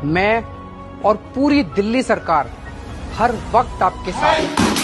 मैं और पूरी दिल्ली सरकार हर वक्त आपके साथ हैं।